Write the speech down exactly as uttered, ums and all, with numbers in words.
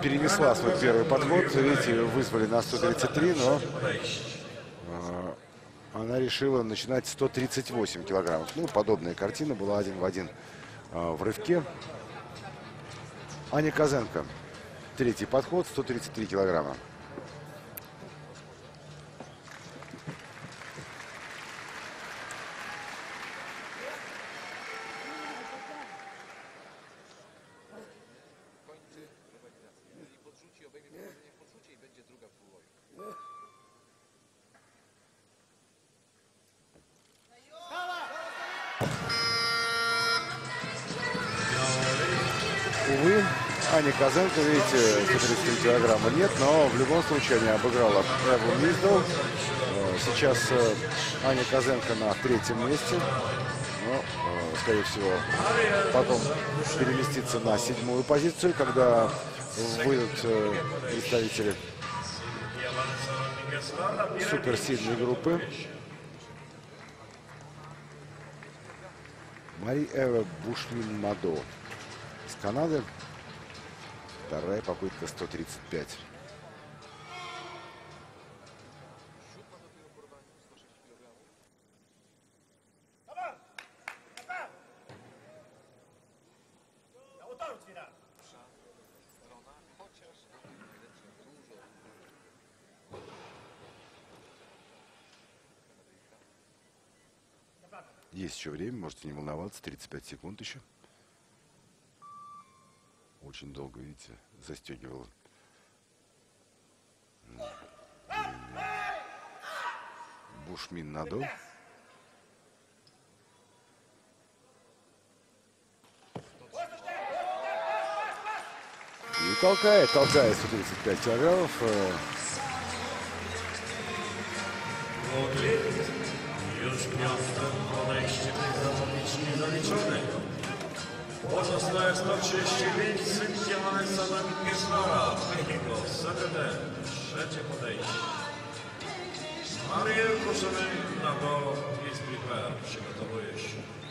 перенесла свой первый подход. Видите, вызвали на сто тридцать три, но э, она решила начинать сто тридцать восемь килограммов. Ну, подобная картина была один в один э, в рывке. Аня Козенко. Третий подход, сто тридцать три килограмма. Увы, Аня Козенко, видите, сто тридцать три килограмма нет, но в любом случае она обыграла Эву Миздл. Сейчас Аня Козенко на третьем месте, но, скорее всего, потом переместится на седьмую позицию, когда выйдут представители суперсильной группы. Мари-Эва Бушмин-Мадо с Канады. Вторая попытка, сто тридцать пять. Есть еще время, можете не волноваться, тридцать пять секунд еще. Очень долго, видите, застегивала. Бушмин-Мадо. И толкает, толкает сто тридцать пять килограммов. Już miasto podejście tych zawodniczych zaliczone. Pozostałe sto trzydzieści pięć sędziowane Samem Kesslara, Mexico, Z D D. Trzecie podejście. Mariel Koszemy na do Chris Prepare przygotowuje się.